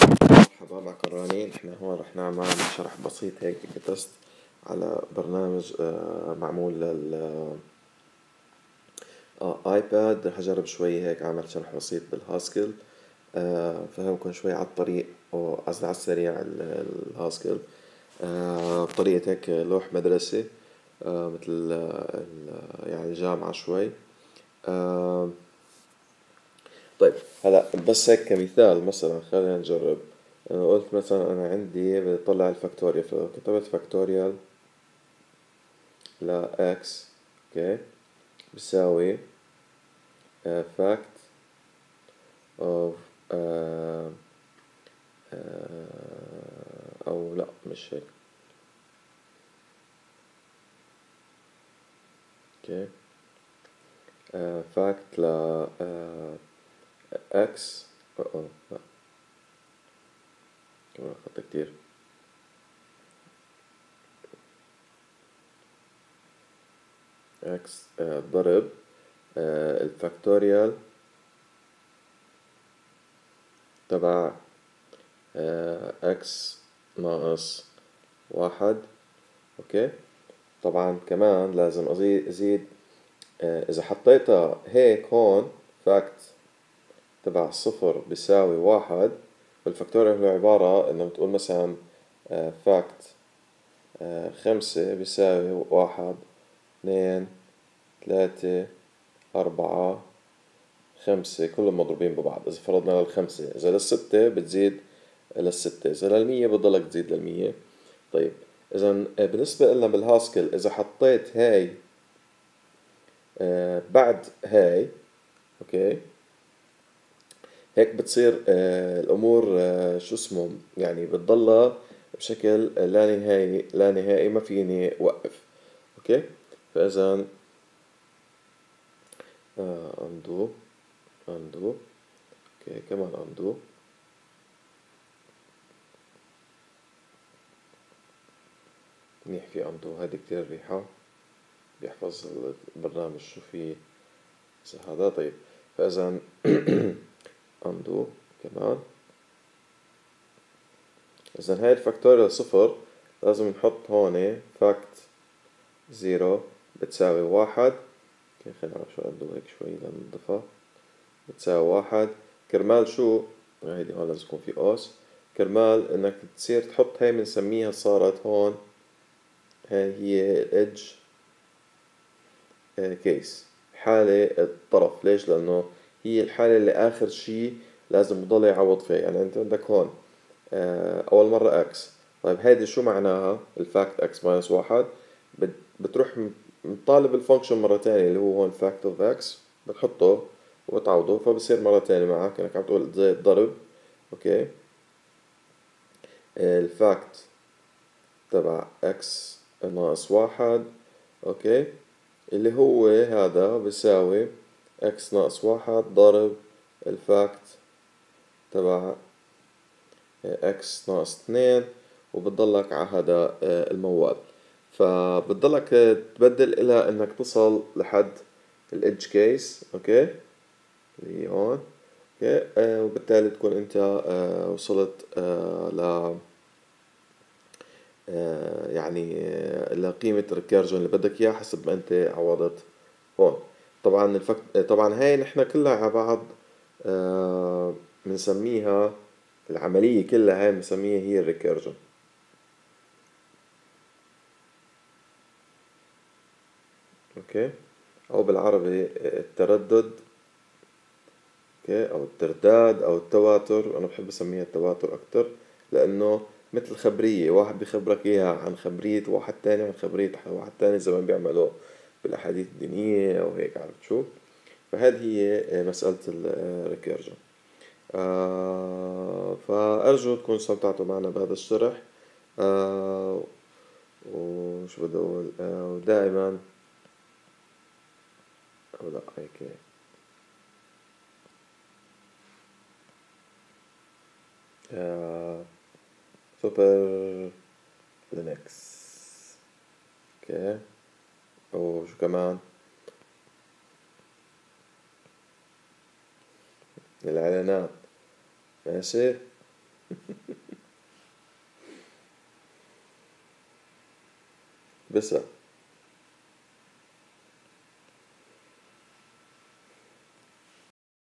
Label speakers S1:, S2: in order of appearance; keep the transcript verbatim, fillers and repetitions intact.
S1: مرحبا مع كراني. نحن هون رح نعمل شرح بسيط هيك كتست على برنامج آه، معمول لل آه، ايباد. رح اجرب شوي هيك اعمل شرح بسيط بالهاسكل، آه، فهمكم شوي على الطريق او قصدي على السريع ال- الهاسكل آه، بطريقة هيك لوح مدرسة، آه، مثل آه، ال- يعني الجامعة شوي. آه، طيب هلا بس هيك كمثال مثلا خلينا نجرب. أنا قلت مثلا أنا عندي بطلع الفاكتوريال، فكتبت فاكتوريال ل x اوكي بيساوي فاكت اوف او لا مش هيك. اوكي فاكت ل x اه لا كمان خطأ كتير. x آه، ضرب آه، الفاكتوريال تبع آه، x ناقص واحد. اوكي طبعا كمان لازم ازيد ازيد آه، اذا حطيتها هيك هون فاكت تبع صفر بيساوي واحد، والفاكتوريال هو عبارة انه بتقول مثلا فاكت خمسة بيساوي واحد اثنين ثلاثة أربعة خمسة كلهم مضروبين ببعض. إذا فرضنا للخمسة، إذا للستة بتزيد للستة، إذا للمية بتضلك تزيد للمية. طيب إذا بالنسبة لنا بالهاسكل إذا حطيت هاي آه بعد هاي أوكي هيك بتصير آه الأمور آه شو اسمه يعني بتضلها بشكل لا نهائي لا نهائي ما فيني وقف. أوكي فإذا آه undo undo اوكي كمان undo. منيح في undo هادي كتير ريحة بيحفظ البرنامج شو في هذا. طيب فإذا undo كمان. إذا هاي الفاكتوريال صفر لازم نحط هون فاكت زيرو بتساوي واحد. اوكي خلينا نعمل شو undo هيك شوي لنضيفها. بتساوي واحد كرمال شو هيدي هون لازم يكون في قوس كرمال انك تصير تحط هاي بنسميها صارت هون هاي هي الإدج كيس حالة الطرف. ليش؟ لأنه هي الحالة اللي آخر شي لازم يضل يعوض فيها. يعني أنت عندك هون أول مرة إكس. طيب هيدي شو معناها الفاكت إكس ماينس واحد؟ بتروح مطالب الفانكشن مرة تانية اللي هو هون فاكت أوف إكس بتحطه وبتعوضه فبصير مرة تانية معك إنك عم تقول زي الضرب. أوكي الفاكت تبع إكس ناقص واحد أوكي اللي هو هذا بيساوي إكس ناقص واحد ضرب الفاكت تبع إكس ناقص اثنين وبتضلك على هذا الموال. فبتضلك تبدل إلى إنك تصل لحد الإدج كيس أوكي اللي هي هون أوكي آه وبالتالي تكون أنت آه وصلت آه ل آه يعني آه لقيمة الريكيرجن اللي بدك إياه حسب ما أنت عوضت هون. طبعا الفك... طبعا هاي نحن كلها على بعض آه بنسميها العملية كلها هاي بنسميها هي الريكيرجن. اوكي او بالعربي التردد اوكي او الترداد او التواتر. انا بحب اسميها التواتر اكتر لانه مثل خبرية واحد بيخبرك اياها عن خبرية واحد تاني عن خبرية واحد تاني زي ما بيعملوا بالاحاديث الدينية او هيك عرفت شو. فهذه هي مسألة الريكيرجن. آه فأرجو تكونوا استمتعتوا معنا بهذا الشرح. آه وشو بدي أقول آه ودائما أو لا هيك آه سوبر لينكس اوكي وشو كمان الإعلانات ماشي. بس